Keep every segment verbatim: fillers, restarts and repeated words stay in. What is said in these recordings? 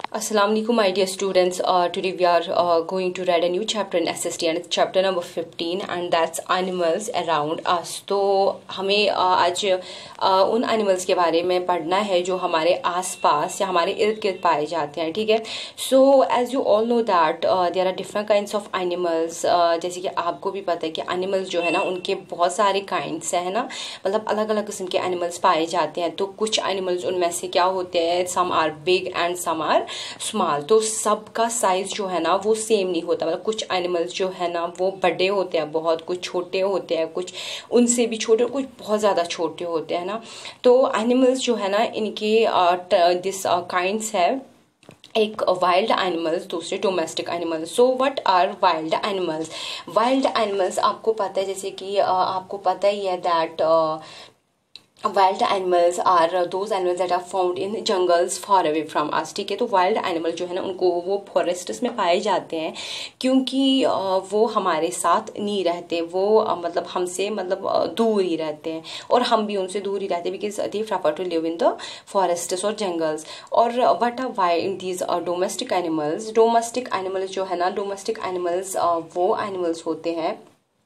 Assalamu alaikum, my dear students. Uh, today we are uh, going to read a new chapter in S S T and it's chapter number fifteen and that's animals around us. तो हमें uh, आज uh, उन animals के बारे में पढ़ना है जो हमारे आसपास या हमारे इर्द गिर्द पाए जाते हैं, ठीक है. So as you all know that uh, there are different kinds of animals. uh, जैसे कि आपको भी पता है कि animals जो है ना उनके बहुत सारे kinds हैं, है ना, मतलब अलग अलग किस्म के animals पाए जाते हैं. तो कुछ animals उनमें से क्या होते हैं, some are big and some are small. तो सबका साइज जो है ना वो सेम नहीं होता. मतलब कुछ एनिमल्स जो है ना वो बड़े होते हैं बहुत, कुछ छोटे होते हैं, कुछ उनसे भी छोटे, कुछ बहुत ज़्यादा छोटे होते हैं ना. तो एनिमल्स जो है ना इनके दिस काइंड्स है, एक वाइल्ड एनिमल्स, दूसरे domestic animals. So what are wild animals? Wild animals आपको पता है, जैसे कि uh, आपको पता ही है that wild animals are those animals that are found in jungles far away from us, ठीक है. तो वाइल्ड एनिमल जो है ना उनको वो फॉरेस्ट्स में पाए जाते हैं क्योंकि वो हमारे साथ नहीं रहते, वो मतलब हमसे मतलब दूर ही रहते हैं और हम भी उनसे दूर ही रहते हैं because they prefer to live in the forests और जंगल्स. और what are wild these domestic animals? Domestic animals जो है ना, डोमेस्टिक एनिमल्स वो एनिमल्स होते हैं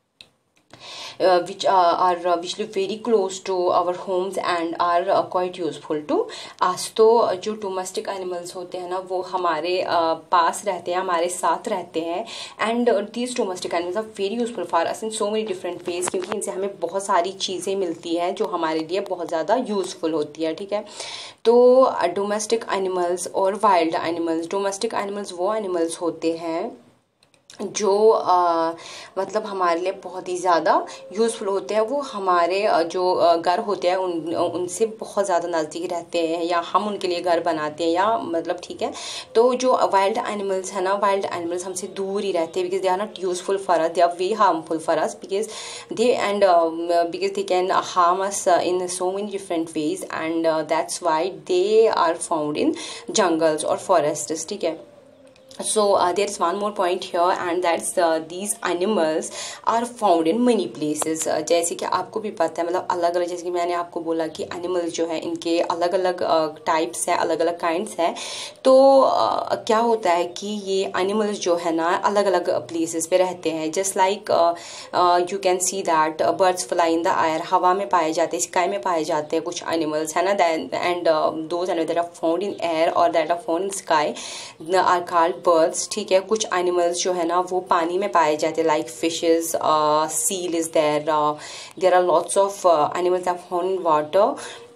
Uh, which uh, are uh, which live very close to our homes and are uh, quite useful to us. तो जो domestic animals होते हैं ना वो हमारे uh, पास रहते हैं, हमारे साथ रहते हैं. And these domestic animals are very useful for us in so many different ways, क्योंकि इनसे हमें बहुत सारी चीज़ें मिलती हैं जो हमारे लिए बहुत ज़्यादा यूजफुल होती है, ठीक है. तो डोमेस्टिक एनिमल्स और वाइल्ड एनिमल्स. डोमेस्टिक एनिमल्स वो एनिमल्स होते हैं जो आ, मतलब हमारे लिए बहुत ही ज़्यादा यूज़फुल होते हैं. वो हमारे जो घर होते हैं उन उनसे बहुत ज़्यादा नज़दीक रहते हैं या हम उनके लिए घर बनाते हैं या मतलब, ठीक है. तो जो वाइल्ड एनिमल्स है ना, वाइल्ड एनिमल्स हमसे दूर ही रहते हैं because they are not useful for us, they are way harmful for us because they and because they can harm us in so many different ways and that's why they are found in jungles और forests, ठीक है. So uh, there is one more point here and that's uh, these animals are found in many places. uh, जैसे कि आपको भी पता है, मतलब अलग अलग, जैसे कि मैंने आपको बोला कि एनिमल्स जो है इनके अलग अलग टाइप्स है, अलग अलग काइंड्स है. तो uh, क्या होता है कि ये एनिमल्स जो है ना अलग अलग प्लेसेस पे रहते हैं. Just like you can see that birds fly in the air, हवा में पाए जाते हैं, स्काई में पाए जाते हैं कुछ एनिमल्स, है ना. And those animals that are found in air और that are found in sky are called birds, ठीक है. कुछ एनिमल्स जो है ना वो पानी में पाए जाते हैं like fishes, seal is there, there are lots of animals are found in water.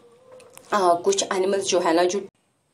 कुछ एनिमल्स जो है ना जो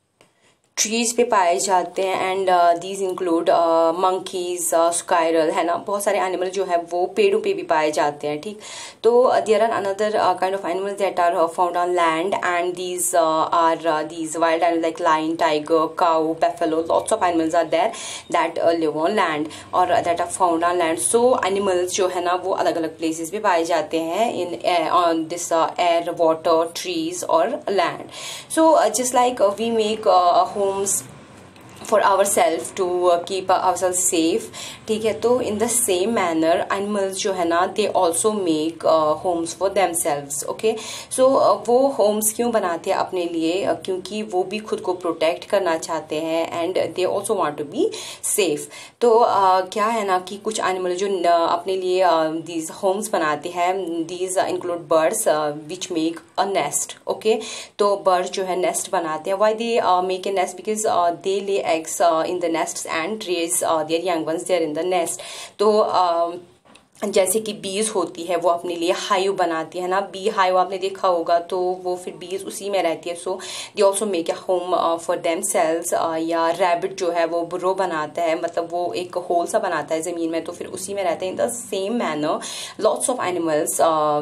ट्रीज पे पाए जाते हैं and these include monkeys, squirrel, है ना. बहुत सारे एनिमल जो है वो पेड़ों पे भी पाए जाते हैं, ठीक. तो there are another kind of animals that are found on land and these are these wild animal like lion, tiger, cow, buffalo, lots of animals are there that live on land और that are found on land. So animals जो है ना वो अलग अलग places पे पाए जाते हैं in on this air, water, trees और land. So just like we make homes for ourselves to uh, keep ourselves safe, ठीक है. तो in the same manner animals जो है ना they also make uh, homes for themselves, okay. so uh, वो homes क्यों बनाते हैं अपने लिए? uh, क्योंकि वो भी खुद को protect करना चाहते हैं and they also want to be safe. तो uh, क्या है ना कि कुछ animal जो uh, अपने लिए uh, these homes बनाते हैं, these uh, include birds uh, which make a nest, okay. तो birds जो है nest बनाते हैं. why they uh, make a nest? because uh, they lay eggs uh, in the nests and raise uh, their young ones there in the nest. तो uh, जैसे कि बीज होती है वो अपने लिए हाइव बनाती है ना, बी हाइव आपने देखा होगा. तो वो फिर बीज उसी में रहती है. So they also make a home for themselves. या रैबिट जो है वो बुरो बनाता है, मतलब वो एक होल सा बनाता है ज़मीन में, तो फिर उसी में रहते हैं. In the same manner lots of animals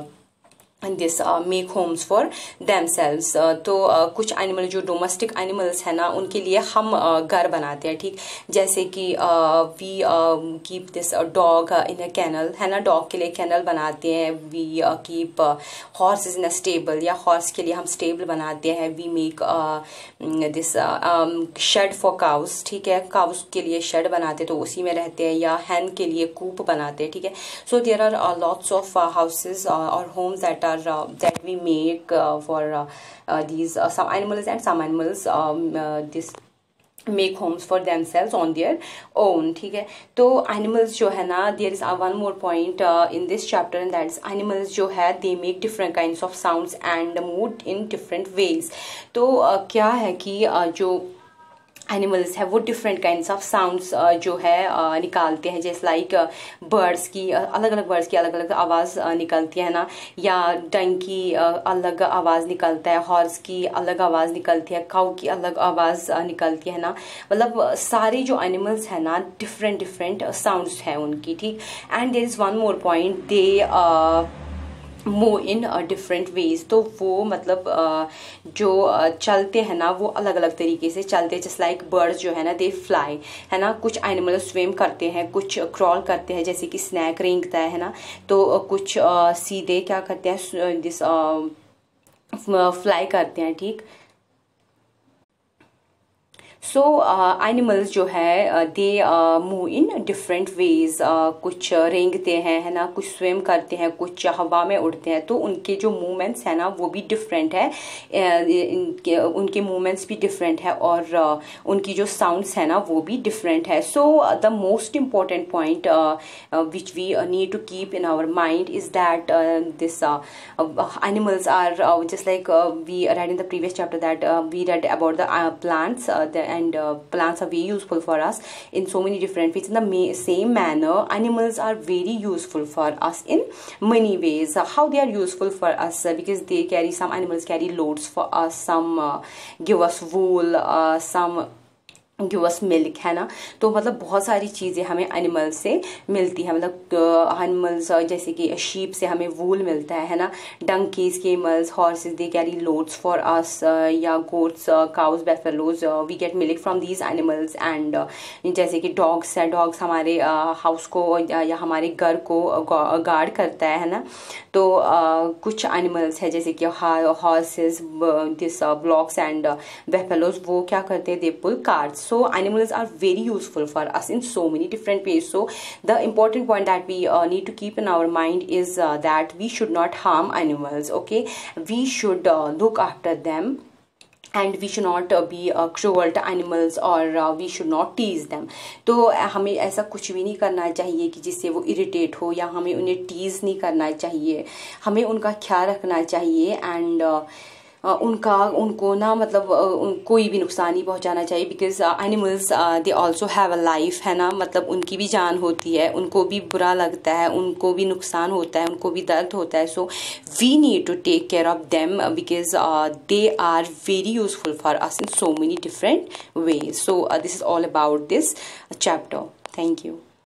and this uh, make homes for themselves. uh, तो uh, कुछ एनिमल जो डोमेस्टिक एनिमल्स है ना उनके लिए हम uh, घर बनाते हैं, ठीक. जैसे कि we keep this dog in a kennel, है ना. डॉग के लिए कैनल बनाते हैं. We keep horse in a stable, या हॉर्स के लिए हम स्टेबल बनाते हैं. We make this shed for cows, ठीक है. काउस के लिए शेड बनाते हैं तो उसी में रहते हैं. या हैन के लिए कूप बनाते हैं, ठीक है. So there are lots of houses और homes that are uh, that we make uh, for uh, uh, these uh, some animals and some animals um, uh, this make homes for themselves on their own, ठीक है। तो animals जो है ना, there is one more point in this chapter and that is animals जो है they make different kinds of sounds and mood in different ways. तो uh, क्या है कि uh, जो एनिमल्स है वो डिफरेंट काइंड्स ऑफ साउंड्स जो है uh, निकालते हैं, जैसे लाइक बर्ड्स की अलग अलग बर्ड्स की अलग अलग आवाज़ uh, निकलती है ना, या डंकी uh, अलग आवाज़ निकलता है, हॉर्स की अलग आवाज़ निकलती है, काऊ की अलग आवाज़ uh, निकलती है ना। मतलब uh, सारे जो एनिमल्स हैं ना डिफरेंट डिफरेंट साउंड्स हैं उनकी, ठीक। And there is one more point, they move in different ways. तो वो मतलब uh, जो uh, चलते हैं ना वो अलग अलग तरीके से चलते हैं, जस्ट लाइक बर्ड्स जो है ना दे फ्लाई, है ना। कुछ एनिमल स्विम करते हैं, कुछ क्रॉल करते हैं जैसे कि स्नैक रेंगता है ना। तो uh, कुछ uh, सीधे क्या करते हैं, दिस फ्लाई करते हैं, ठीक। सो एनिमल्स जो है they move in different ways, कुछ रेंगते हैं, है ना, कुछ स्विम करते हैं, कुछ हवा में उड़ते हैं। तो उनके जो मूवमेंट्स है ना वो भी डिफरेंट है, इनके उनके मूवमेंट्स भी डिफरेंट है, और uh, उनकी जो साउंड्स है ना वो भी डिफरेंट है। So the most important point which we need to keep in our mind is that this animals are just like we read in the previous chapter that uh, we read about the uh, plants uh, the, and uh, plants are very useful for us in so many different ways. In the ma same manner, animals are very useful for us in many ways. Uh, how they are useful for us? Uh, because they carry, some animals carry loads for us, some uh, give us wool, uh, some give us milk, है ना। तो मतलब बहुत सारी चीज़ें हमें animal से मिलती है। मतलब एनिमल्स uh, जैसे कि शीप से हमें वूल मिलता है है ना, donkeys, camels, horses they carry loads for us, या goats, cows, buffaloes we get milk from these animals. And जैसे कि डॉग्स है, डॉग्स हमारे हाउस uh, को या, या हमारे घर को गार्ड करता है है ना। तो uh, कुछ एनिमल्स है जैसे कि horses, this bullocks and buffaloes, वो क्या करते हैं, they pull carts. So animals are very useful for us in so many different ways. So the important point that we uh, need to keep in our mind is uh, that we should not harm animals, okay? We should uh, look after them, and we should not uh, be uh, cruel to animals, or uh, we should not tease them. तो uh, हमें ऐसा कुछ भी नहीं करना चाहिए कि जिससे वो इरिटेट हो, या हमें उन्हें टीज नहीं करना चाहिए। हमें उनका ख्याल रखना चाहिए, एंड uh, Uh, उनका उनको ना मतलब uh, कोई भी नुकसान नहीं पहुंचाना चाहिए, because animals they also have a life, है ना। मतलब उनकी भी जान होती है, उनको भी बुरा लगता है, उनको भी नुकसान होता है, उनको भी दर्द होता है। So we need to take care of them because they are very useful for us in so many different ways. So this is all about this chapter. Thank you.